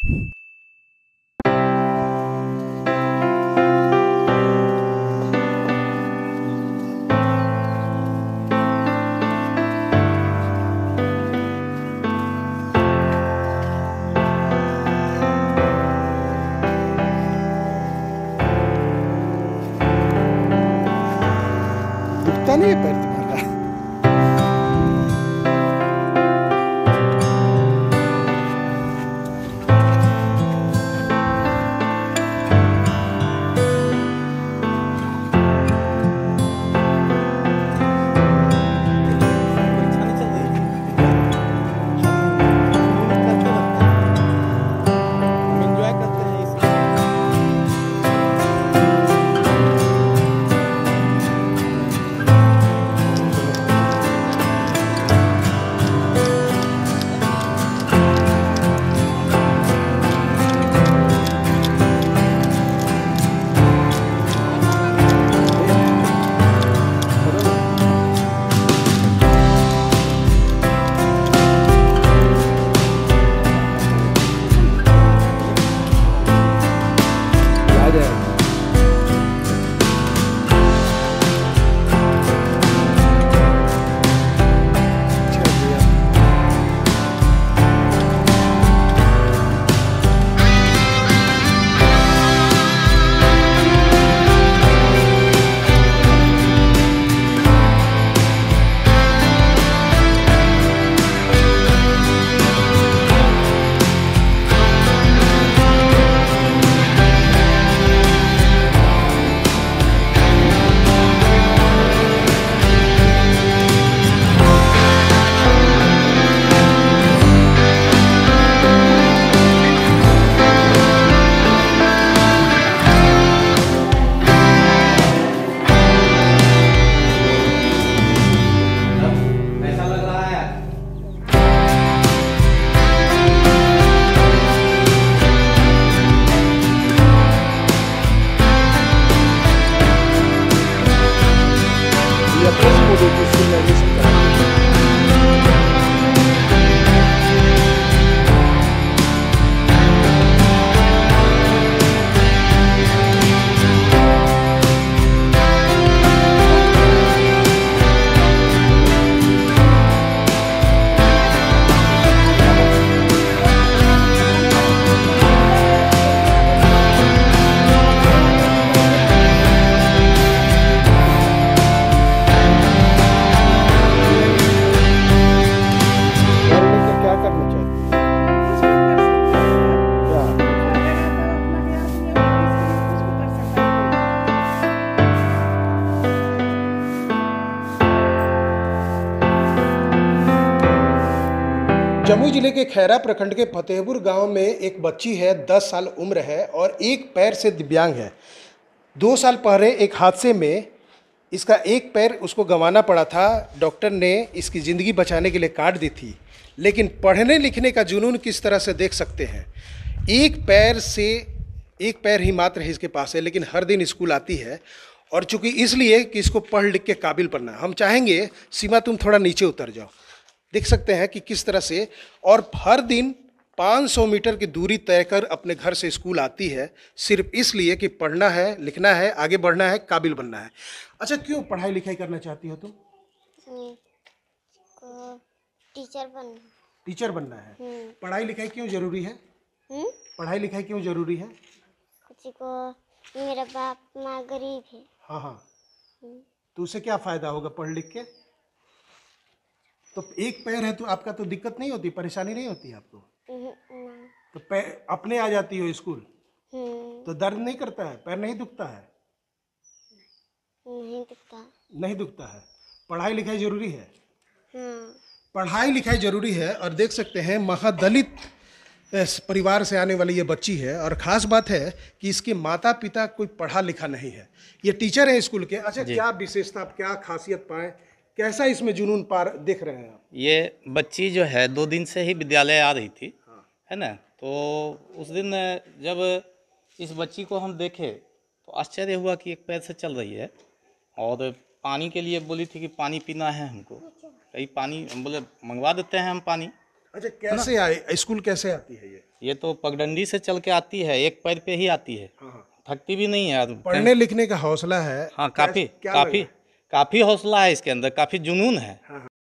दुखता नहीं है पैर तुम्हारा? जमुई जिले के खैरा प्रखंड के फतेहपुर गांव में एक बच्ची है, 10 साल उम्र है और एक पैर से दिव्यांग है। 2 साल पहले एक हादसे में इसका एक पैर उसको गंवाना पड़ा था। डॉक्टर ने इसकी ज़िंदगी बचाने के लिए काट दी थी, लेकिन पढ़ने लिखने का जुनून किस तरह से देख सकते हैं। एक पैर ही मात्र है इसके पास है, लेकिन हर दिन स्कूल आती है और चूंकि इसलिए कि इसको पढ़ लिख के काबिल बनना है। हम चाहेंगे सीमा तुम थोड़ा नीचे उतर जाओ, देख सकते हैं कि किस तरह से, और हर दिन 500 मीटर की दूरी तय कर अपने घर से स्कूल आती है, सिर्फ इसलिए कि पढ़ना है, लिखना है, आगे बढ़ना है, काबिल बनना है। अच्छा, क्यों पढ़ाई लिखाई करना चाहती हो तुम? टीचर बनना। टीचर बनना है। पढ़ाई लिखाई क्यों जरूरी है? पढ़ाई लिखाई क्यों जरूरी है? किसी को, मेरा बाप माँ गरीब है। हाँ हाँ, तो उसे क्या फायदा होगा पढ़ लिख के? तो एक पैर है तो आपका तो दिक्कत नहीं होती, परेशानी नहीं होती आपको? तो पैर अपने आ जाती हो स्कूल तो दर्द नहीं करता है? पैर नहीं दुखता है? नहीं दुखता। नहीं दुखता है। पढ़ाई लिखाई जरूरी है। पढ़ाई लिखाई जरूरी है। और देख सकते हैं महादलित परिवार से आने वाली ये बच्ची है, और ख़ास बात है कि इसके माता पिता कोई पढ़ा लिखा नहीं है, ये टीचर है स्कूल के। अच्छा, क्या विशेषता, क्या खासियत पाए, कैसा इसमें जुनून पार देख रहे हैं आप? ये बच्ची जो है 2 दिन से ही विद्यालय आ रही थी, है ना। तो उस दिन जब इस बच्ची को हम देखे तो आश्चर्य हुआ कि एक पैर से चल रही है, और पानी के लिए बोली थी कि पानी पीना है हमको। कहीं पानी, हम बोले मंगवा देते हैं हम पानी। अच्छा, कैसे आए स्कूल, कैसे आती है ये तो पगडंडी से चल के आती है, एक पैर पे ही आती है, हाँ। थकती भी नहीं है। पढ़ने लिखने का हौसला है। हाँ, काफी क्या काफी लगा? काफी हौसला है इसके अंदर, काफी जुनून है।